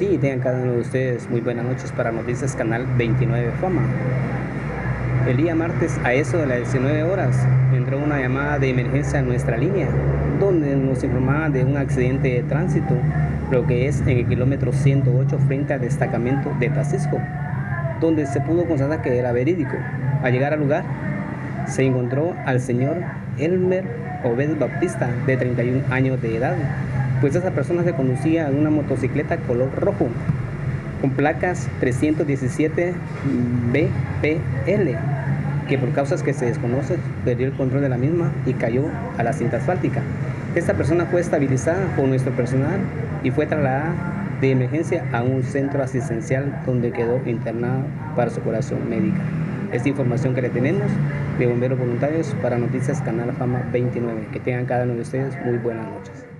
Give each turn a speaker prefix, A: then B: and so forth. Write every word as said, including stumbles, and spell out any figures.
A: Sí, tengan cada uno de ustedes muy buenas noches para Noticias Canal veintinueve Fama. El día martes, a eso de las diecinueve horas, entró una llamada de emergencia a nuestra línea, donde nos informaba de un accidente de tránsito, lo que es en el kilómetro ciento ocho frente al destacamento de Tacisco, donde se pudo constatar que era verídico. Al llegar al lugar, se encontró al señor Elmer Obed Bautista, de treinta y un años de edad, pues esa persona se conducía en una motocicleta color rojo, con placas trescientos diecisiete B P L, que por causas que se desconocen perdió el control de la misma y cayó a la cinta asfáltica. Esta persona fue estabilizada por nuestro personal y fue trasladada de emergencia a un centro asistencial donde quedó internada para su curación médica. Esta información que le tenemos de Bomberos Voluntarios para Noticias Canal Fama veintinueve. Que tengan cada uno de ustedes muy buenas noches.